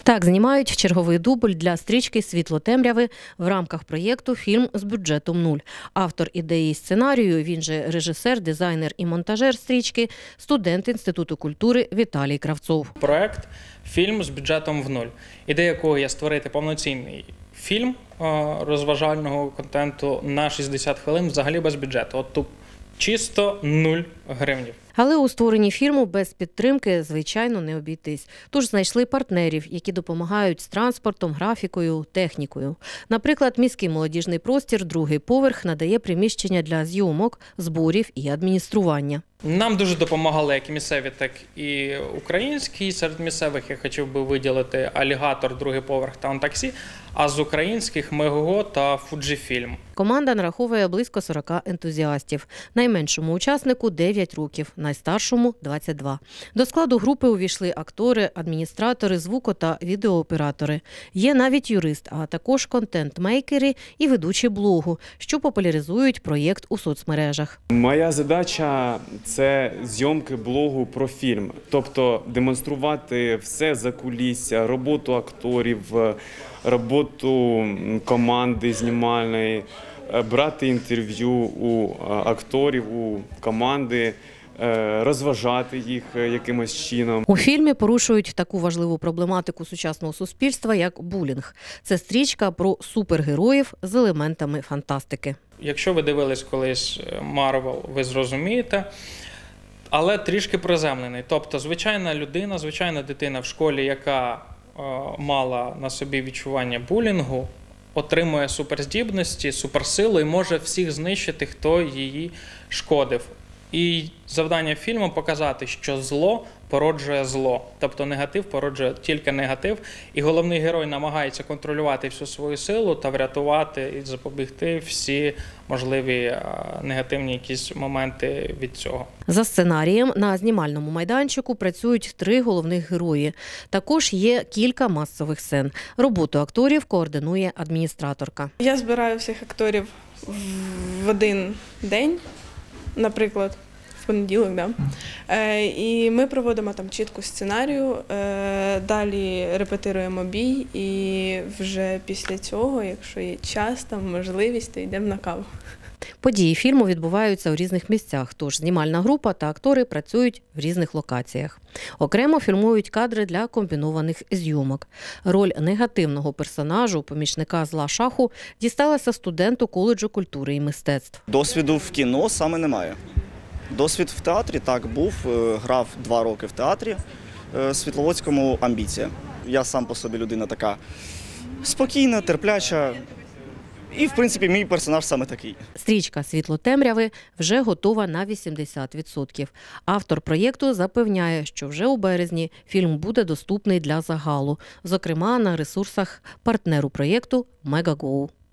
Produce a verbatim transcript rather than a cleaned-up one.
Так знімають черговий дубль для стрічки «Світло-темряви» в рамках проєкту «Фільм з бюджетом нуль». Автор ідеї і сценарію, він же режисер, дизайнер і монтажер стрічки, студент Інституту культури Віталій Кравцов. Проєкт «Фільм з бюджетом в нуль», ідея якого є створити повноцінний фільм розважального контенту на шістдесят хвилин взагалі без бюджету. От тут чисто нуль гривнів. Але у створенні фільму без підтримки, звичайно, не обійтись. Тож знайшли партнерів, які допомагають з транспортом, графікою, технікою. Наприклад, міський молодіжний простір, другий поверх, надає приміщення для зйомок, зборів і адміністрування. Нам дуже допомагали як і місцеві, так і українські. Серед місцевих я хотів би виділити «Алігатор», другий поверх та «Таксі», а з українських «Мегого» та «Фуджіфільм». Команда нараховує близько сорока ентузіастів. Найменшому учаснику – дев'ять років, найстаршому – двадцять два. До складу групи увійшли актори, адміністратори, звуко- та відеооператори. Є навіть юрист, а також контент-мейкери і ведучі блогу, що популяризують проєкт у соцмережах. Моя задача – це зйомки блогу про фільм. Тобто демонструвати все закулісся, роботу акторів, роботу команди знімальної, брати інтерв'ю у акторів, у команди, розважати їх якимось чином. У фільмі порушують таку важливу проблематику сучасного суспільства, як булінг. Це стрічка про супергероїв з елементами фантастики. Якщо ви дивились колись «Марвел», ви зрозумієте, але трішки приземлений. Тобто звичайна людина, звичайна дитина в школі, яка е, мала на собі відчування булінгу, отримує суперздібності, суперсилу і може всіх знищити, хто її шкодив. І завдання фільму – показати, що зло породжує зло. Тобто негатив породжує тільки негатив. І головний герой намагається контролювати всю свою силу та врятувати і запобігти всі можливі негативні якісь моменти від цього. За сценарієм на знімальному майданчику працюють три головних герої. Також є кілька масових сцен. Роботу акторів координує адміністраторка. Я збираю всіх акторів в один день. Наприклад, в понеділок, да. Е, і ми проводимо там чітку сценарію, е, далі репетируємо бій, і вже після цього, якщо є час, там можливість, то йдемо на каву. Події фільму відбуваються у різних місцях, тож знімальна група та актори працюють в різних локаціях. Окремо фільмують кадри для комбінованих зйомок. Роль негативного персонажу, помічника зла Шаху, дісталася студенту коледжу культури і мистецтв. Досвіду в кіно саме немає. Досвід в театрі, так, був, грав два роки в театрі, Світловодському «Амбіція». Я сам по собі людина така спокійна, терпляча. І, в принципі, мій персонаж саме такий. Стрічка «Світло-темряви» вже готова на вісімдесят відсотків. Автор проєкту запевняє, що вже у березні фільм буде доступний для загалу, зокрема на ресурсах партнеру проєкту «Мегого».